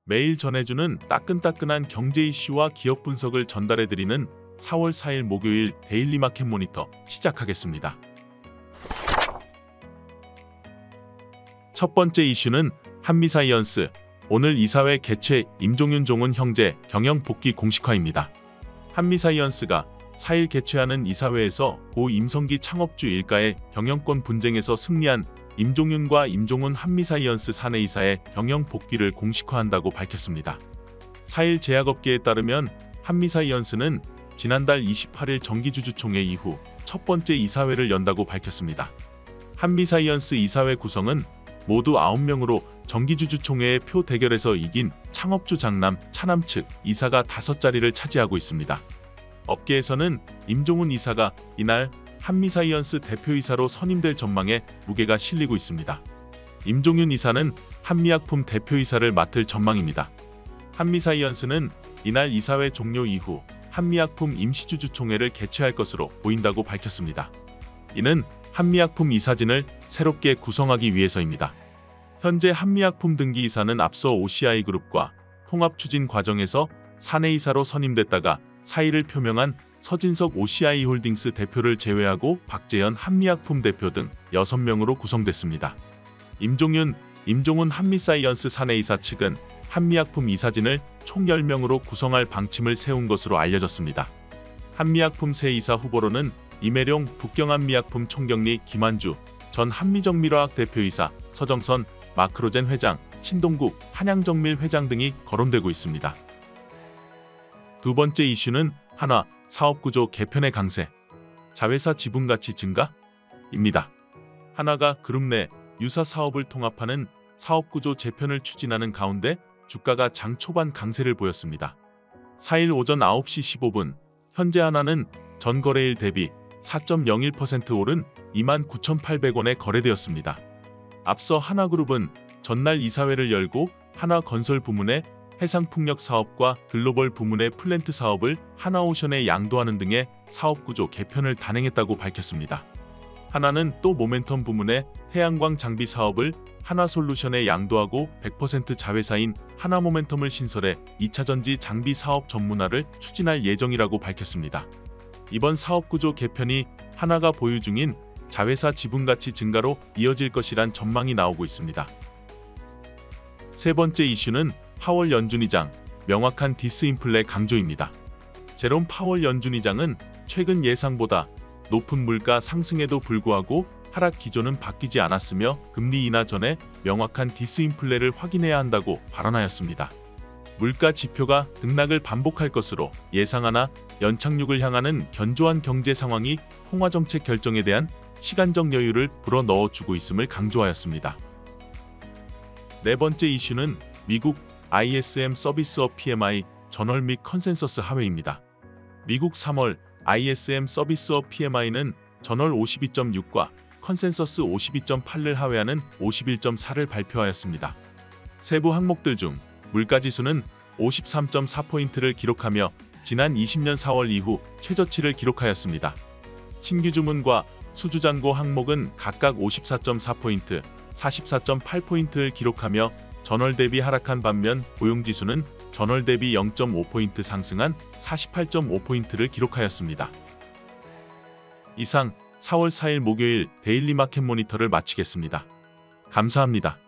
매일 전해주는 따끈따끈한 경제 이슈와 기업 분석을 전달해드리는 4월 4일 목요일 데일리 마켓 모니터 시작하겠습니다. 첫 번째 이슈는 한미사이언스. 오늘 이사회 개최 임종윤 종훈 형제 경영 복귀 공식화입니다. 한미사이언스가 4일 개최하는 이사회에서 고 임성기 창업주 일가의 경영권 분쟁에서 승리한 임종윤과 임종훈 한미사이언스 사내이사의 경영 복귀를 공식화한다고 밝혔습니다. 4일 제약업계에 따르면 한미사이언스는 지난달 28일 정기주주총회 이후 첫 번째 이사회를 연다고 밝혔습니다. 한미사이언스 이사회 구성은 모두 9명으로 정기주주총회의 표 대결에서 이긴 창업주 장남, 차남 측 이사가 5자리를 차지하고 있습니다. 업계에서는 임종훈 이사가 이날 한미사이언스 대표이사로 선임될 전망에 무게가 실리고 있습니다. 임종윤 이사는 한미약품 대표이사를 맡을 전망입니다. 한미사이언스는 이날 이사회 종료 이후 한미약품 임시주주총회를 개최할 것으로 보인다고 밝혔습니다. 이는 한미약품 이사진을 새롭게 구성하기 위해서입니다. 현재 한미약품 등기이사는 앞서 OCI그룹과 통합추진 과정에서 사내이사로 선임됐다가 사의를 표명한 서진석 OCI홀딩스 대표를 제외하고 박재현 한미약품 대표 등 6명으로 구성됐습니다. 임종윤, 임종훈 한미사이언스 사내이사 측은 한미약품 이사진을 총 10명으로 구성할 방침을 세운 것으로 알려졌습니다. 한미약품 새 이사 후보로는 이매룡 북경한미약품 총경리 김한주, 전 한미정밀화학 대표이사 서정선, 마크로젠 회장, 신동국 한양정밀 회장 등이 거론되고 있습니다. 두 번째 이슈는 한화 사업구조 개편의 강세, 자회사 지분가치 증가입니다. 한화가 그룹 내 유사 사업을 통합하는 사업구조 재편을 추진하는 가운데 주가가 장 초반 강세를 보였습니다. 4일 오전 9시 15분 현재 한화는 전 거래일 대비 4.01% 오른 29,800원에 거래되었습니다. 앞서 한화그룹은 전날 이사회를 열고 한화건설 부문의 해상풍력 사업과 글로벌 부문의 플랜트 사업을 한화오션에 양도하는 등의 사업구조 개편을 단행했다고 밝혔습니다. 한화는 또 모멘텀 부문의 태양광 장비 사업을 한화솔루션에 양도하고 100% 자회사인 한화모멘텀을 신설해 2차전지 장비 사업 전문화를 추진할 예정이라고 밝혔습니다. 이번 사업구조 개편이 한화가 보유 중인 자회사 지분가치 증가로 이어질 것이란 전망이 나오고 있습니다. 세 번째 이슈는 파월 연준의장, 명확한 디스인플레 강조입니다. 제롬 파월 연준의장은 최근 예상보다 높은 물가 상승에도 불구하고 하락 기조는 바뀌지 않았으며 금리 인하 전에 명확한 디스인플레를 확인해야 한다고 발언하였습니다. 물가 지표가 등락을 반복할 것으로 예상하나 연착륙을 향하는 견조한 경제 상황이 통화정책 결정에 대한 시간적 여유를 불어넣어주고 있음을 강조하였습니다. 네 번째 이슈는 미국 ISM 서비스업 PMI 전월 및 컨센서스 하회입니다. 미국 3월 ISM 서비스업 PMI는 전월 52.6과 컨센서스 52.8를 하회하는 51.4를 발표하였습니다. 세부 항목들 중 물가지수는 53.4포인트를 기록하며 지난 20년 4월 이후 최저치를 기록하였습니다. 신규 주문과 수주잔고 항목은 각각 54.4포인트, 44.8포인트를 기록하며 전월 대비 하락한 반면 고용지수는 전월 대비 0.5포인트 상승한 48.5포인트를 기록하였습니다. 이상 4월 4일 목요일 데일리 마켓 모니터를 마치겠습니다. 감사합니다.